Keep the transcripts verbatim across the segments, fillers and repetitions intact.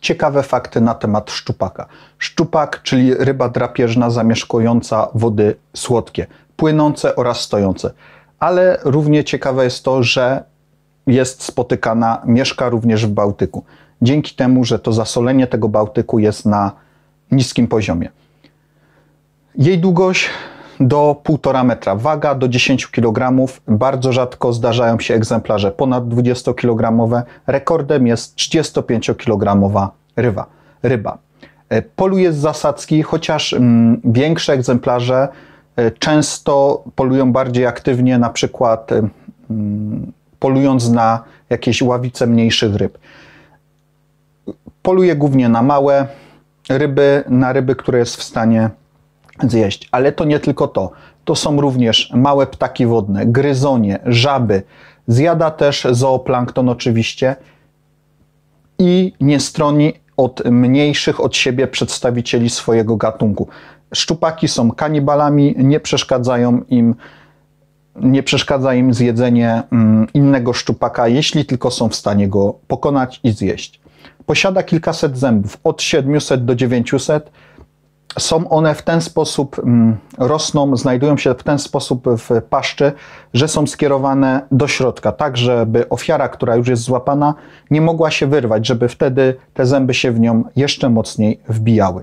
ciekawe fakty na temat szczupaka. Szczupak, czyli ryba drapieżna zamieszkująca wody słodkie, płynące oraz stojące. Ale równie ciekawe jest to, że jest spotykana, mieszka również w Bałtyku. Dzięki temu, że to zasolenie tego Bałtyku jest na niskim poziomie. Jej długość do półtora metra, waga do dziesięciu kilogramów. Bardzo rzadko zdarzają się egzemplarze ponad dwudziestokilogramowe. Rekordem jest trzydziestopięciokilogramowa ryba. ryba. Poluje z zasadzki, chociaż mm, większe egzemplarze y, często polują bardziej aktywnie, na przykład y, polując na jakieś ławice mniejszych ryb. Poluje głównie na małe ryby, na ryby, które jest w stanie zjeść. Ale to nie tylko to. To są również małe ptaki wodne, gryzonie, żaby. Zjada też zooplankton oczywiście i nie stroni od mniejszych od siebie przedstawicieli swojego gatunku. Szczupaki są kanibalami, nie przeszkadzają im, nie przeszkadza im zjedzenie mm, innego szczupaka, jeśli tylko są w stanie go pokonać i zjeść. Posiada kilkaset zębów, od siedmiuset do dziewięciuset. Są one w ten sposób, mm, rosną, znajdują się w ten sposób w paszczy, że są skierowane do środka, tak żeby ofiara, która już jest złapana, nie mogła się wyrwać, żeby wtedy te zęby się w nią jeszcze mocniej wbijały.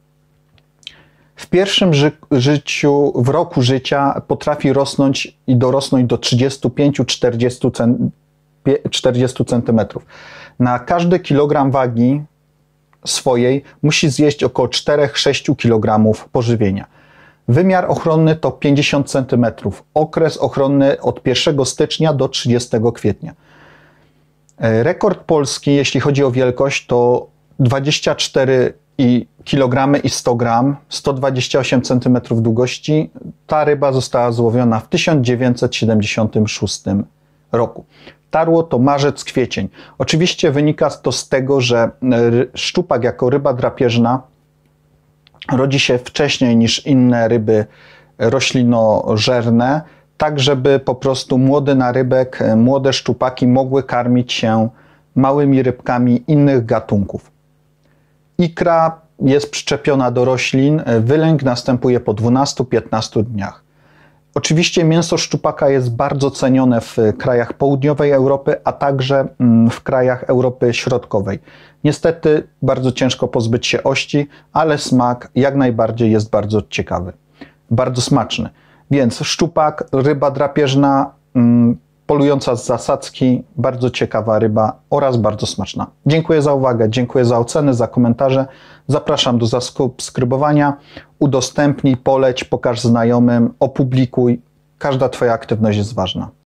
W pierwszym ży życiu, w roku życia potrafi rosnąć i dorosnąć do trzydziestu pięciu do czterdziestu centymetrów. Na każdy kilogram wagi swojej musi zjeść około czterech do sześciu kilogramów pożywienia. Wymiar ochronny to pięćdziesiąt centymetrów. Okres ochronny od pierwszego stycznia do trzydziestego kwietnia. Rekord polski, jeśli chodzi o wielkość, to dwadzieścia cztery kilogramy i sto gram, sto dwadzieścia osiem centymetrów długości. Ta ryba została złowiona w tysiąc dziewięćset siedemdziesiątym szóstym roku. Tarło to marzec, kwiecień. Oczywiście wynika to z tego, że szczupak jako ryba drapieżna rodzi się wcześniej niż inne ryby roślinożerne, tak żeby po prostu młody narybek, młode szczupaki mogły karmić się małymi rybkami innych gatunków. Ikra jest przyczepiona do roślin, wylęk następuje po dwunastu do piętnastu dniach. Oczywiście mięso szczupaka jest bardzo cenione w krajach południowej Europy, a także w krajach Europy Środkowej. Niestety bardzo ciężko pozbyć się ości, ale smak jak najbardziej jest bardzo ciekawy, bardzo smaczny. Więc szczupak, ryba drapieżna, polująca z zasadzki, bardzo ciekawa ryba oraz bardzo smaczna. Dziękuję za uwagę, dziękuję za oceny, za komentarze. Zapraszam do zasubskrybowania, udostępnij, poleć, pokaż znajomym, opublikuj. Każda Twoja aktywność jest ważna.